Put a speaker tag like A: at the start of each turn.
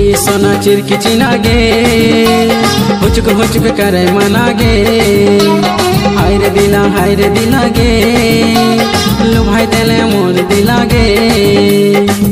A: सोना चिरकी चिना गे हुचक करे मना गे हाय रे दिला गे लो भाई तेले मोर दिला गे।